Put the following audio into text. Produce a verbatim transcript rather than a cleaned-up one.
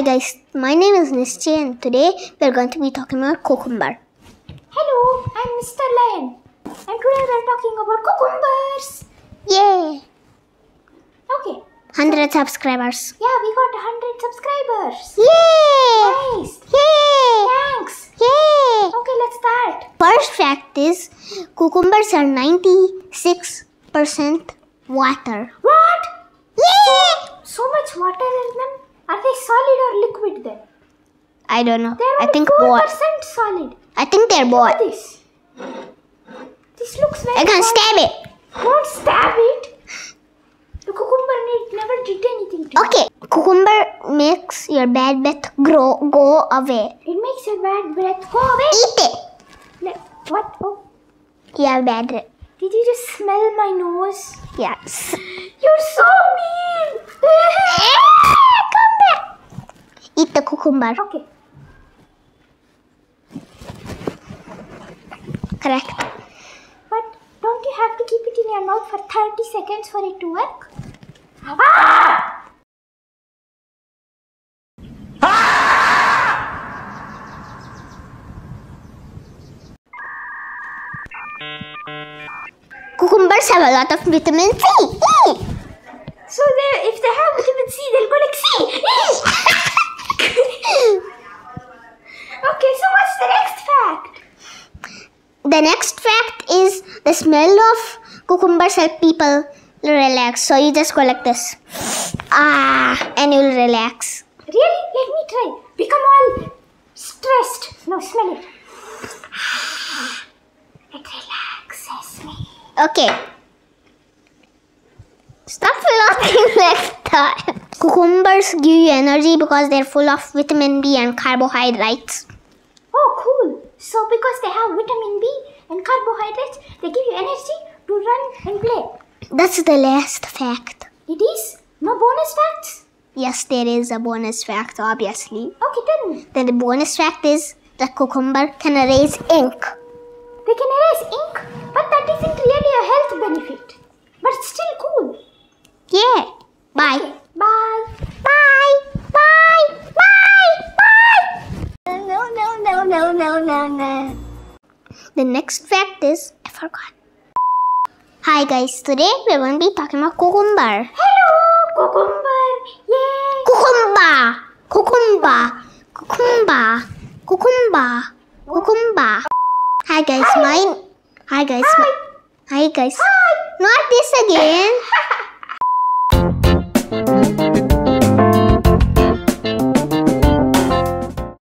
guys, my name is Nischay and today we are going to be talking about cucumber. Hello, I'm Mister Lion and today we are talking about cucumbers. Yay! Okay. one hundred subscribers. Yeah, we got one hundred subscribers. Yay! Nice. Yay! Thanks. Yay! Okay, let's start. First fact is cucumbers are ninety-six percent water. What? Yay! So much water in them? Are they solid or liquid then? I don't know. They're I only think four both. percent solid. I think they're Look at both. this. This looks very I can solid. stab it. Don't stab it. The cucumber need, never did anything to Okay, cucumber makes your bad breath grow go away. you. It makes your bad breath go away. Eat it. Like, what? Oh, You have bad breath. did you just smell my nose? Yes. You're so mean. Come back. Eat the cucumber. Okay. Correct. But don't you have to keep it in your mouth for thirty seconds for it to work? Ah! Cucumbers have a lot of vitamin C. Eat. So they, if they have vitamin C, they'll go like C. Okay, so what's the next fact? The next fact is the smell of cucumbers help people relax. So you just go like this. Ah, and you'll relax. Really? Let me try. Become all stressed. No, smell it. It relaxes me. Okay. Stop floating next time. Cucumbers give you energy because they're full of vitamin B and carbohydrates. Oh, cool. So because they have vitamin B and carbohydrates, they give you energy to run and play. That's the last fact. It is? No bonus facts? Yes, there is a bonus fact, obviously. Okay, tell me. Then the bonus fact is that cucumber can erase ink. They can erase ink, but that isn't really a health benefit. But it's still cool. Yeah. Bye. Okay, bye. Bye. Bye. Bye. Bye. No, no, no, no, no, no, no. The next fact is, I forgot. Hi guys, today we're going to be talking about cucumber. Hello, cucumber. Yay. Cucumber. Cucumber. Cucumber. Cucumber. Cucumber. Hi guys, Hi. mine. Hi guys. Hi. My, hi guys. Hi. Not this again.